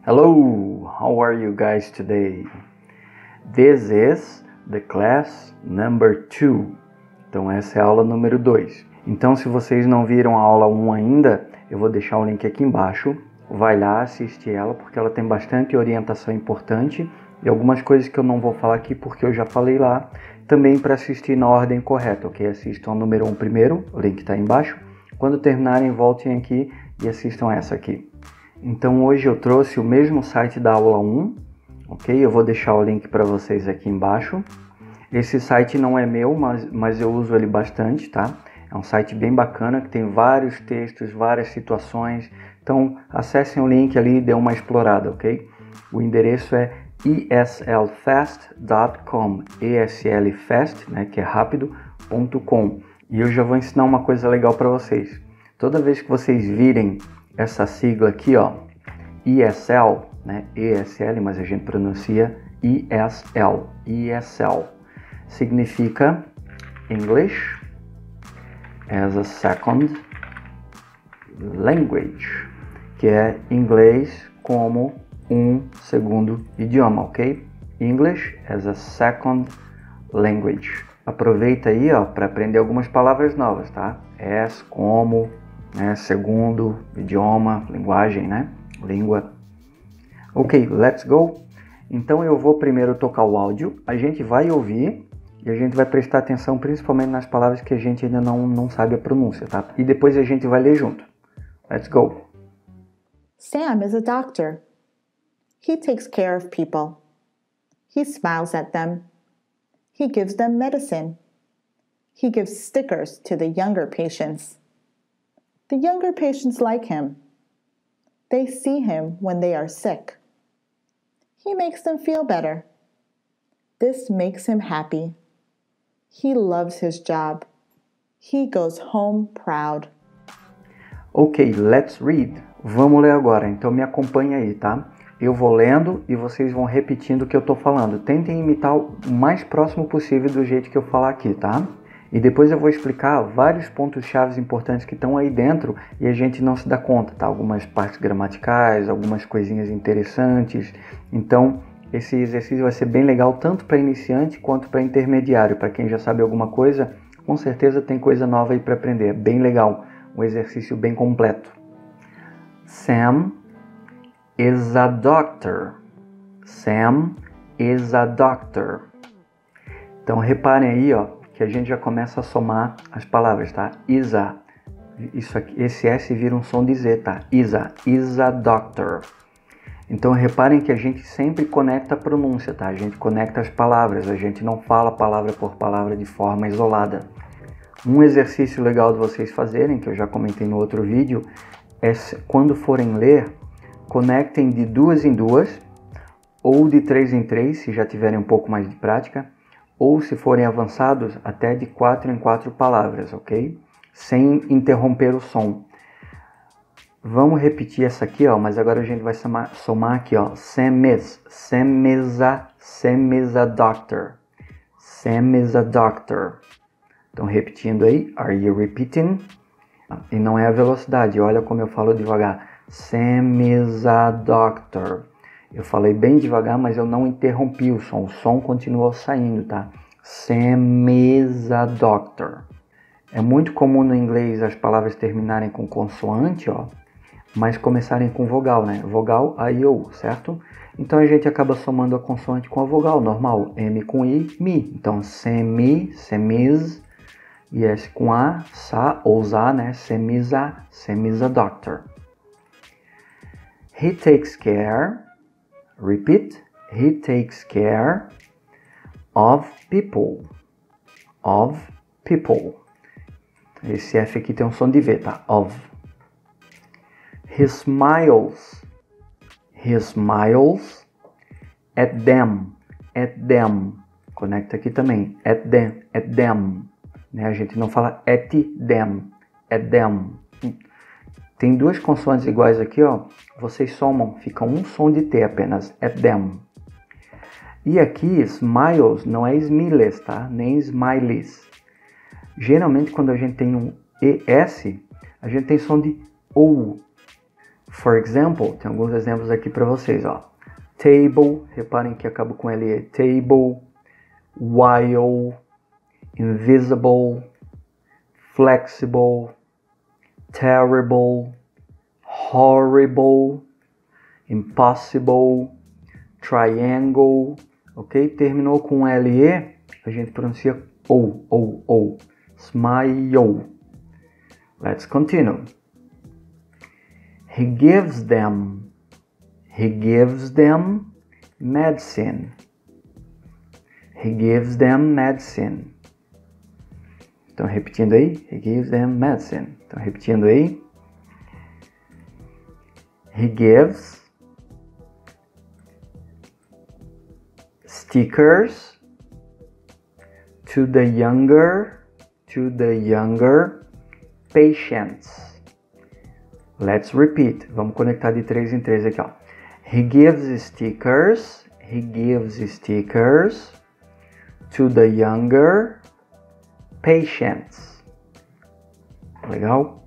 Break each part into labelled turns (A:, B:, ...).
A: Hello, how are you guys today? This is the class number 2. Então essa é a aula número 2. Então se vocês não viram a aula 1 ainda, eu vou deixar o link aqui embaixo. Vai lá assistir ela porque ela tem bastante orientação importante e algumas coisas que eu não vou falar aqui porque eu já falei lá. Também para assistir na ordem correta, ok? Assistam a número 1 primeiro, o link está aí embaixo. Quando terminarem, voltem aqui e assistam essa aqui. Então hoje eu trouxe o mesmo site da aula 1, ok? Eu vou deixar o link para vocês aqui embaixo. Esse site não é meu, mas eu uso ele bastante, tá? É um site bem bacana, que tem vários textos, várias situações. Então acessem o link ali e dê uma explorada, ok? O endereço é eslfast.com, eslfast, né, que é rápido.com. E eu já vou ensinar uma coisa legal para vocês. Toda vez que vocês virem essa sigla aqui, ó, ESL, né, ESL, mas a gente pronuncia ESL, ESL, significa English as a Second Language, que é inglês como um segundo idioma, ok? English as a Second Language. Aproveita aí, ó, para aprender algumas palavras novas, tá? As, como, né, segundo idioma, linguagem, né? Língua. Ok, let's go. Então eu vou primeiro tocar o áudio, a gente vai ouvir e a gente vai prestar atenção principalmente nas palavras que a gente ainda não sabe a pronúncia, tá? E depois a gente vai ler junto. Let's go.
B: Sam is a doctor. He takes care of people. He smiles at them. He gives them medicine. He gives stickers to the younger patients. The younger patients like him. They see him when they are sick. He makes them feel better. This makes him happy. He loves his job. He goes home proud.
A: Ok, let's read. Vamos ler agora, então me acompanha aí, tá? Eu vou lendo e vocês vão repetindo o que eu tô falando. Tentem imitar o mais próximo possível do jeito que eu falar aqui, tá? E depois eu vou explicar vários pontos-chave importantes que estão aí dentro e a gente não se dá conta, tá? Algumas partes gramaticais, algumas coisinhas interessantes. Então, esse exercício vai ser bem legal tanto para iniciante quanto para intermediário. Para quem já sabe alguma coisa, com certeza tem coisa nova aí para aprender. É bem legal, um exercício bem completo. Sam is a doctor. Sam is a doctor. Então reparem aí, ó, que a gente já começa a somar as palavras, tá? Is a. Isso aqui, esse S vira um som de Z, tá? Is a doctor. Então reparem que a gente sempre conecta a pronúncia, tá? A gente conecta as palavras, a gente não fala palavra por palavra de forma isolada. Um exercício legal de vocês fazerem, que eu já comentei no outro vídeo, é quando forem ler, conectem de 2 em 2 ou de 3 em 3, se já tiverem um pouco mais de prática, ou se forem avançados, até de 4 em 4 palavras, ok? Sem interromper o som. Vamos repetir essa aqui, ó, mas agora a gente vai somar aqui, ó. Sam is a doctor. Sam is a doctor. Então, repetindo aí, are you repeating? E não é a velocidade, olha como eu falo devagar. Sam is a doctor. Eu falei bem devagar, mas eu não interrompi o som continuou saindo, tá? Sam is a doctor. É muito comum no inglês as palavras terminarem com consoante, ó, mas começarem com vogal, né? Vogal, A, I, O, certo? Então a gente acaba somando a consoante com a vogal, normal. M com I, Mi. Então, Sam is, e S com A, Sa, ou Za, né? Sam is a doctor. He takes care, repeat, he takes care of people. Of people. Esse F aqui tem um som de V, tá? Of. He smiles at them. Conecta aqui também. At them. Né? A gente não fala at them. Tem duas consoantes iguais aqui, ó. Vocês somam, fica um som de T apenas. At them. E aqui, smiles não é smiles, tá? Nem smileys. Geralmente, quando a gente tem um ES, a gente tem som de OU. For example, tem alguns exemplos aqui para vocês, ó. Table, reparem que acaba com LE. Table, while, invisible, flexible, terrible, horrible, impossible, triangle, ok? Terminou com LE, a gente pronuncia ou. Smile. Let's continue. He gives them medicine. He gives them medicine. Estão repetindo aí? He gives them medicine. Estão repetindo aí? He gives stickers to the younger patients. Let's repeat. Vamos conectar de 3 em 3 aqui, ó. He gives stickers to the younger patients. Legal?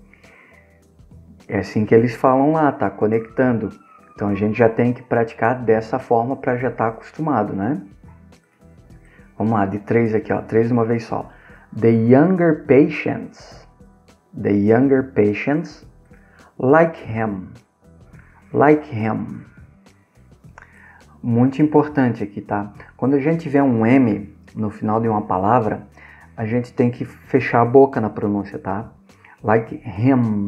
A: É assim que eles falam lá, tá? Conectando. Então a gente já tem que praticar dessa forma para já estar acostumado, né? Vamos lá, de 3 aqui, ó. 3 de uma vez só. The younger patients like him. Muito importante aqui, tá? Quando a gente vê um M no final de uma palavra, a gente tem que fechar a boca na pronúncia, tá? Like him.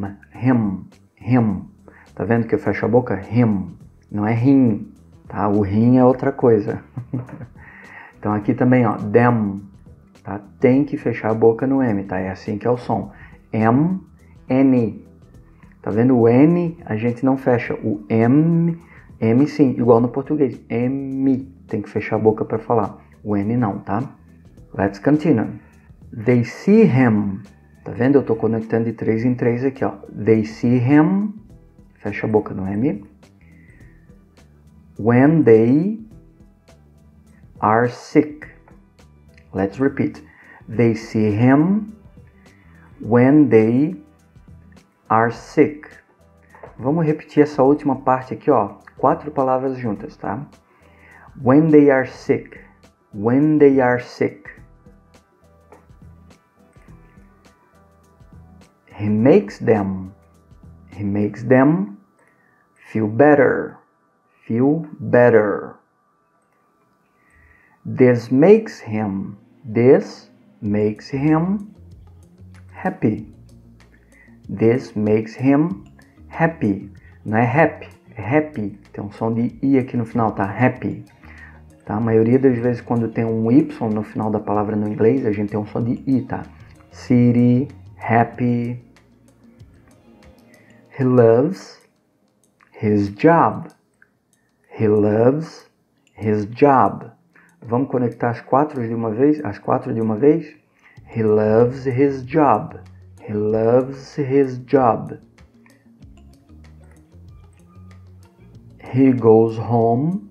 A: Tá vendo que eu fecho a boca? Him. Não é him, tá? O him é outra coisa. Então aqui também, ó, them, tá? Tem que fechar a boca no M, tá? É assim que é o som. M, N. Tá vendo? O N a gente não fecha. O M sim, igual no português. M, tem que fechar a boca para falar. O N não, tá? Let's continue. They see him. Tá vendo? Eu tô conectando de 3 em 3 aqui, ó. They see him. Fecha a boca no M. When they are sick. Let's repeat. They see him when they are sick. Vamos repetir essa última parte aqui, ó. 4 palavras juntas, tá? When they are sick. When they are sick. He makes them feel better. Feel better. This makes him happy. This makes him happy. Não é happy, é happy. Tem um som de I aqui no final, tá? Happy. Tá? A maioria das vezes quando tem um Y no final da palavra no inglês, a gente tem um som de I, tá? City, happy. He loves his job. He loves his job. Vamos conectar as 4 de uma vez? As 4 de uma vez? He loves his job. He loves his job. He goes home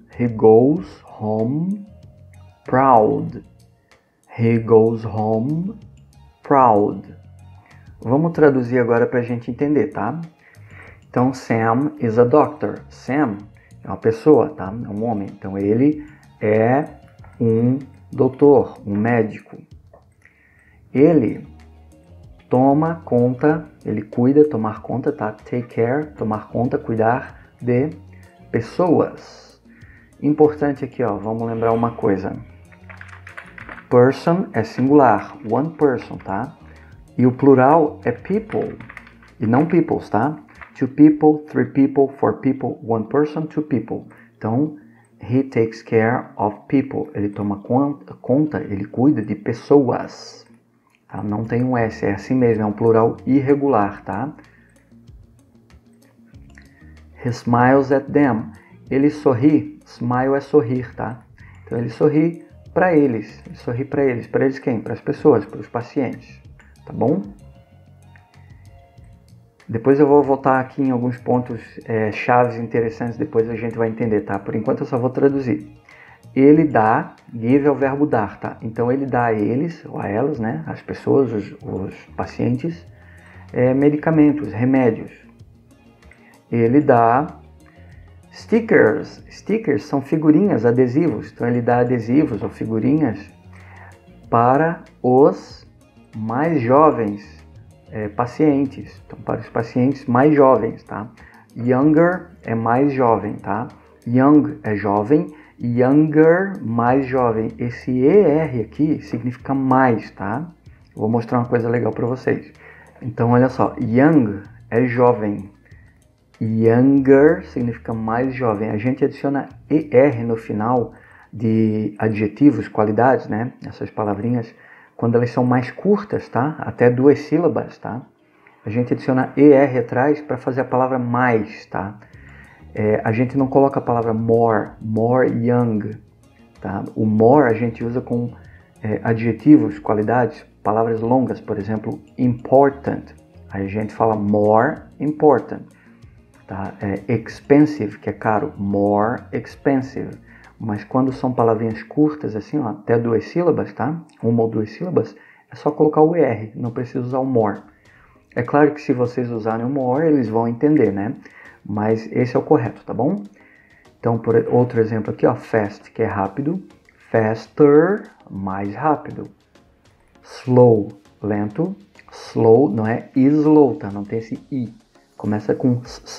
A: proud. He goes home proud. Vamos traduzir agora para a gente entender, tá? Então, Sam is a doctor. Sam é uma pessoa, tá? É um homem. Então, ele é um doutor, um médico. Ele toma conta, ele cuida, tomar conta, tá? Take care, tomar conta, cuidar de pessoas. Importante aqui, ó, vamos lembrar uma coisa. Person é singular, one person, tá? E o plural é people, e não peoples, tá? Two people, three people, four people, one person, two people. Então, he takes care of people. Ele toma conta, ele cuida de pessoas. Tá? Não tem um S, é assim mesmo, é um plural irregular, tá? He smiles at them. Ele sorri. Smile é sorrir, tá? Então ele sorri para eles. Ele sorri para eles. Para eles quem? Para as pessoas, para os pacientes. Tá bom? Depois eu vou voltar aqui em alguns pontos chaves interessantes. Depois a gente vai entender, tá? Por enquanto eu só vou traduzir. Ele dá, give é o verbo dar, tá? Então ele dá a eles, ou a elas, né? As pessoas, os pacientes, medicamentos, remédios. ele dá stickers. Stickers são figurinhas, adesivos. Então ele dá adesivos ou figurinhas para os mais jovens pacientes. Então para os pacientes mais jovens, tá? Younger é mais jovem, tá? Young é jovem, younger, mais jovem. Esse ER aqui significa mais, tá? Vou mostrar uma coisa legal para vocês. Então olha só, young é jovem. Younger significa mais jovem. A gente adiciona ER no final de adjetivos, qualidades, né? Essas palavrinhas, quando elas são mais curtas, tá? Até 2 sílabas, tá? A gente adiciona ER atrás para fazer a palavra mais, tá? A gente não coloca a palavra more young, tá? O more a gente usa com adjetivos, qualidades, palavras longas, por exemplo, important. Aí a gente fala more important. Tá? Expensive, que é caro, more expensive. Mas quando são palavrinhas curtas, assim, ó, até 2 sílabas, tá? 1 ou 2 sílabas, é só colocar o ER, não precisa usar o more. É claro que se vocês usarem o more, eles vão entender, né? Mas esse é o correto, tá bom? Então, por outro exemplo aqui, ó, fast, que é rápido. Faster, mais rápido. Slow, lento. Slow, não é slow, tá? Não tem esse i. Começa com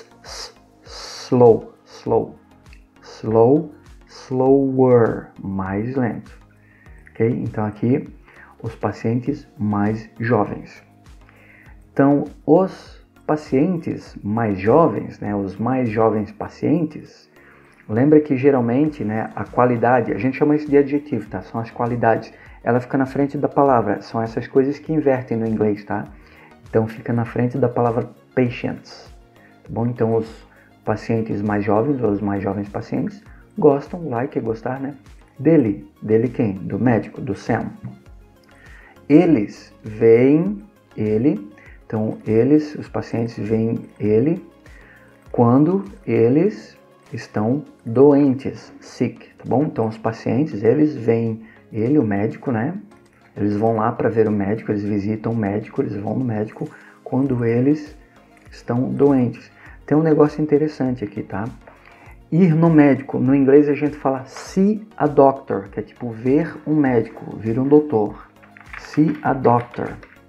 A: slow, slow. Slow, slower, mais lento. Ok? Então aqui, os pacientes mais jovens. Então, os pacientes mais jovens, né, os mais jovens pacientes, lembra que geralmente, né, a qualidade, a gente chama isso de adjetivo, tá? São as qualidades. Ela fica na frente da palavra. São essas coisas que invertem no inglês, tá? Então, fica na frente da palavra patients. Tá bom? Então, os pacientes mais jovens, ou os mais jovens pacientes, gostam, like, gostar, né? Dele. Dele quem? Do médico, do Sam. Eles veem ele. Então, eles, os pacientes veem ele quando eles estão doentes, sick, tá bom? Então, os pacientes, eles veem ele, o médico, né? Eles vão lá para ver o médico, eles visitam o médico, eles vão no médico quando eles estão doentes. Tem um negócio interessante aqui, tá? Ir no médico, no inglês a gente fala see a doctor, que é tipo ver um médico, ver um doutor. See a doctor.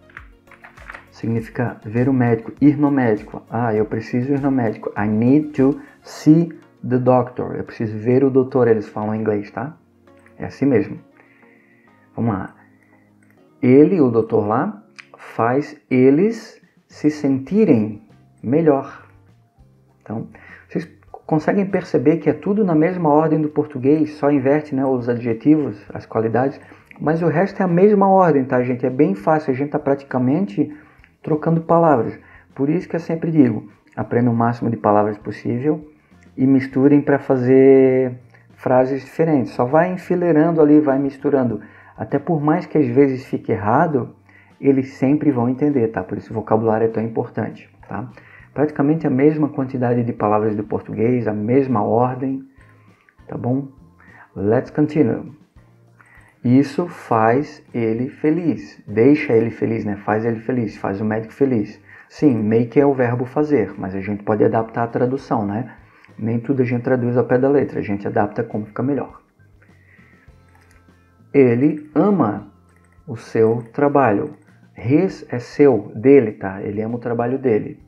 A: Significa ver o médico, ir no médico. Ah, eu preciso ir no médico. I need to see the doctor. Eu preciso ver o doutor, eles falam em inglês, tá? É assim mesmo. Vamos lá. Ele, o doutor lá, faz eles se sentirem melhor. Então, vocês conseguem perceber que é tudo na mesma ordem do português, só inverte, né, os adjetivos, as qualidades, mas o resto é a mesma ordem, tá, gente? É bem fácil, a gente está praticamente trocando palavras. Por isso que eu sempre digo, aprenda o máximo de palavras possível e misturem para fazer frases diferentes. Só vai enfileirando ali, vai misturando. Até por mais que às vezes fique errado, eles sempre vão entender, tá? Por isso o vocabulário é tão importante, tá? Praticamente a mesma quantidade de palavras do português, a mesma ordem, tá bom? Let's continue. Isso faz ele feliz, deixa ele feliz, né? Faz ele feliz, faz o médico feliz. Sim, make é o verbo fazer, mas a gente pode adaptar a tradução, né? Nem tudo a gente traduz ao pé da letra, a gente adapta como fica melhor. Ele ama o seu trabalho. His é seu, dele, tá? Ele ama o trabalho dele.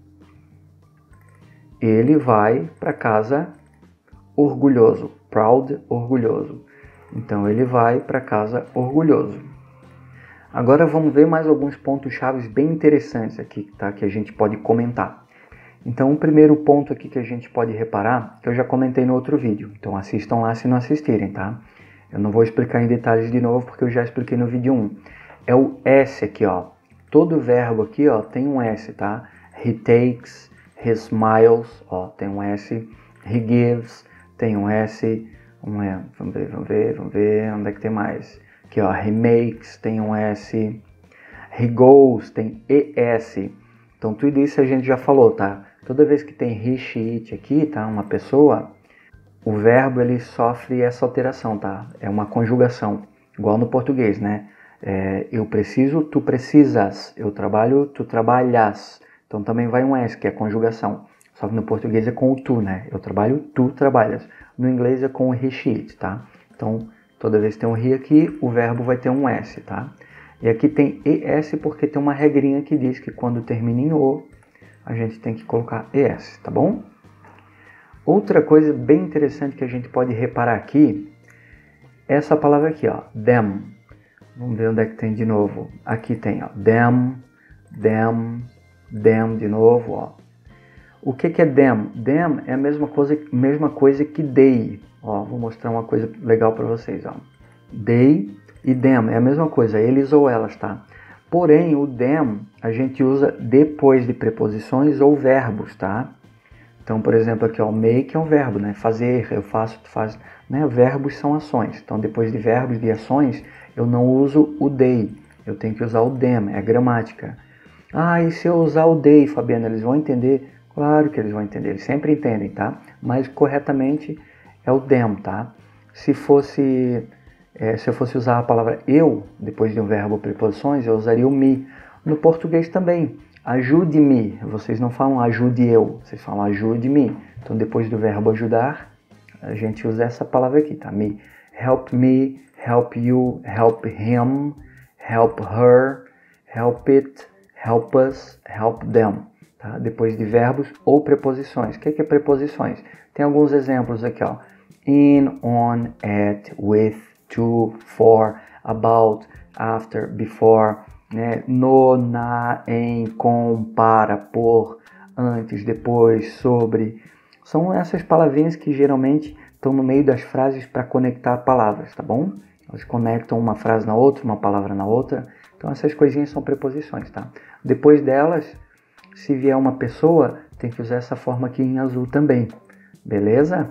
A: Ele vai para casa orgulhoso, proud, orgulhoso. Então, ele vai para casa orgulhoso. Agora vamos ver mais alguns pontos chaves bem interessantes aqui, tá? Que a gente pode comentar. Então, o primeiro ponto aqui que a gente pode reparar, que eu já comentei no outro vídeo. Então, assistam lá se não assistirem, tá? Eu não vou explicar em detalhes de novo, porque eu já expliquei no vídeo 1. É o S aqui, ó. Todo verbo aqui, ó, tem um S, tá? He takes, he smiles, ó, tem um S. He gives, tem um S. Vamos ver, onde é que tem mais? Aqui, ó, he makes, tem um S. He goes, tem ES. Então, tudo isso a gente já falou, tá? Toda vez que tem he, she, it aqui, tá? Uma pessoa, o verbo, ele sofre essa alteração, tá? É uma conjugação, igual no português, né? Eu preciso, tu precisas. Eu trabalho, tu trabalhas. Então, também vai um S, que é conjugação. Só que no português é com o tu, né? Eu trabalho, tu trabalhas. No inglês é com o he, she, it, tá? Então, toda vez que tem um he aqui, o verbo vai ter um S, tá? E aqui tem ES porque tem uma regrinha que diz que quando termina em O, a gente tem que colocar ES, tá bom? Outra coisa bem interessante que a gente pode reparar aqui, é essa palavra aqui, ó, them. Vamos ver onde é que tem de novo. Aqui tem, ó, them, de novo, ó. O que é them? Them é a mesma coisa que they. Ó, vou mostrar uma coisa legal para vocês, ó. They e them é a mesma coisa, eles ou elas, tá? Porém, o them a gente usa depois de preposições ou verbos, tá? Então, por exemplo, aqui, ó, make é um verbo, né? Fazer, eu faço, tu faz, né? Verbos são ações. Então, depois de verbos, de ações, eu não uso o they. Eu tenho que usar o them, é a gramática. Ah, e se eu usar o they, Fabiana, eles vão entender? Claro que eles vão entender, eles sempre entendem, tá? Mas corretamente é o them, tá? Se eu fosse usar a palavra eu, depois de um verbo ou preposições, eu usaria o me. No português também. Ajude-me. Vocês não falam ajude eu, vocês falam ajude-me. Então, depois do verbo ajudar, a gente usa essa palavra aqui, tá? Me, help you, help him, help her, help it, help us, help them. Tá? Depois de verbos ou preposições. O que é preposições? Tem alguns exemplos aqui, ó. In, on, at, with, to, for, about, after, before, né? No, na, em, com, para, por, antes, depois, sobre. São essas palavrinhas que geralmente estão no meio das frases para conectar palavras, tá bom? Elas conectam uma frase na outra, uma palavra na outra. Então essas coisinhas são preposições, tá? Depois delas, se vier uma pessoa, tem que usar essa forma aqui em azul também, beleza?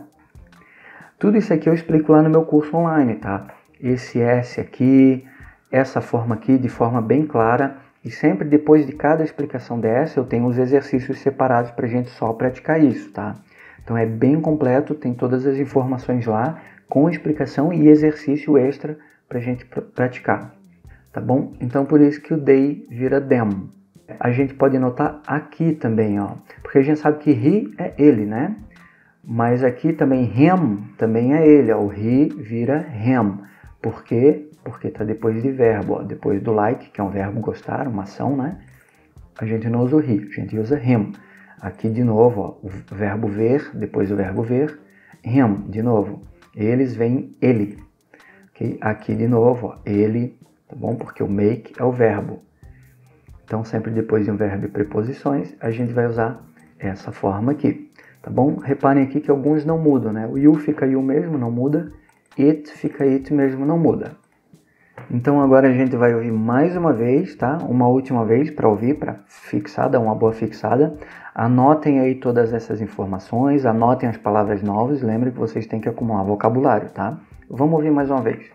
A: Tudo isso aqui eu explico lá no meu curso online, tá? Esse S aqui, essa forma aqui de forma bem clara. E sempre depois de cada explicação dessa, eu tenho os exercícios separados para a gente só praticar isso, tá? Então é bem completo, tem todas as informações lá, com explicação e exercício extra para a gente praticar, tá bom? Então por isso que o they vira them. A gente pode notar aqui também, ó, porque a gente sabe que he é ele, né? Mas aqui também him também é ele, ó, o he vira him. Por quê? Porque está depois de verbo, ó, depois do like, que é um verbo gostar, uma ação, né? A gente não usa o he, a gente usa him. Aqui de novo, ó, o verbo ver, depois do verbo ver, him, de novo. Eles vêm ele. Okay? Aqui de novo, ó, ele, tá bom? Porque o make é o verbo. Então, sempre depois de um verbo e preposições, a gente vai usar essa forma aqui, tá bom? Reparem aqui que alguns não mudam, né? O you fica you mesmo, não muda. It fica it mesmo, não muda. Então, agora a gente vai ouvir mais uma vez, tá? Uma última vez para ouvir, para fixar, dar uma boa fixada. Anotem aí todas essas informações, anotem as palavras novas. Lembrem que vocês têm que acumular vocabulário, tá? Vamos ouvir mais uma vez.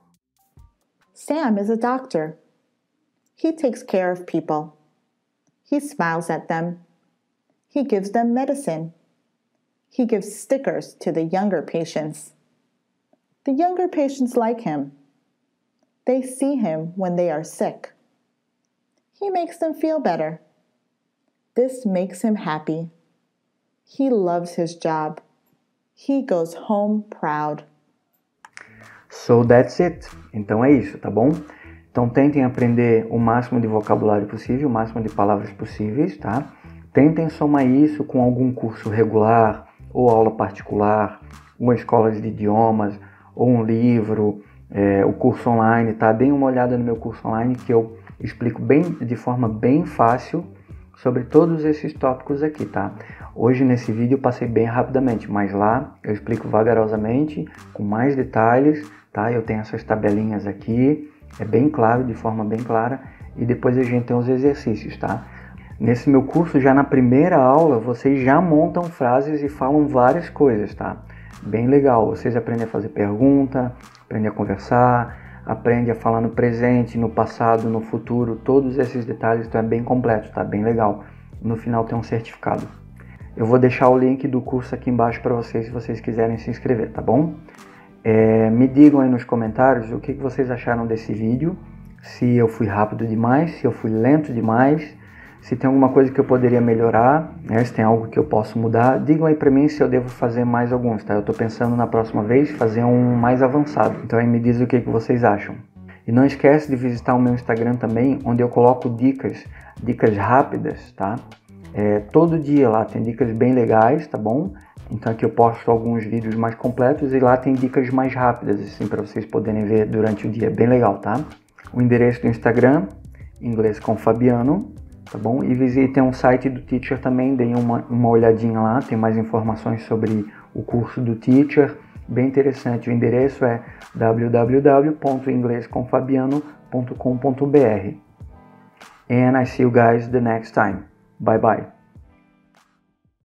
B: Sam is a doctor. He takes care of people. He smiles at them. He gives them medicine. He gives stickers to the younger patients. The younger patients like him. They see him when they are sick. He makes them feel better. This makes him happy. He loves his job. He goes home proud.
A: So that's it. Então é isso, tá bom? Então tentem aprender o máximo de vocabulário possível, o máximo de palavras possíveis, tá? Tentem somar isso com algum curso regular, ou aula particular, uma escola de idiomas, ou um livro, o curso online, tá? Deem uma olhada no meu curso online que eu explico de forma bem fácil sobre todos esses tópicos aqui, tá? Hoje nesse vídeo eu passei bem rapidamente, mas lá eu explico vagarosamente, com mais detalhes, tá? Eu tenho essas tabelinhas aqui, é bem claro, de forma bem clara, e depois a gente tem os exercícios, tá? Nesse meu curso, já na primeira aula, vocês já montam frases e falam várias coisas, tá? Bem legal, vocês aprendem a fazer pergunta, aprendem a conversar, aprendem a falar no presente, no passado, no futuro, todos esses detalhes, então é bem completo, tá? Bem legal. No final tem um certificado. Eu vou deixar o link do curso aqui embaixo para vocês, se vocês quiserem se inscrever, tá bom? Me digam aí nos comentários o que vocês acharam desse vídeo, se eu fui rápido demais, se eu fui lento demais, Se tem alguma coisa que eu poderia melhorar, né, se tem algo que eu posso mudar, digam aí pra mim se eu devo fazer mais alguns, tá? Eu tô pensando na próxima vez fazer um mais avançado. Então aí me diz o que vocês acham. E não esquece de visitar o meu Instagram também, onde eu coloco dicas rápidas, tá? Todo dia lá tem dicas bem legais, tá bom? Então aqui eu posto alguns vídeos mais completos e lá tem dicas mais rápidas, assim, para vocês poderem ver durante o dia. Bem legal, tá? O endereço do Instagram, Inglês com Fabiano, tá bom? E visitem o site do Teacher também, deem uma olhadinha lá, tem mais informações sobre o curso do Teacher. Bem interessante, o endereço é www.inglescomfabiano.com.br. And I see you guys the next time. Bye bye.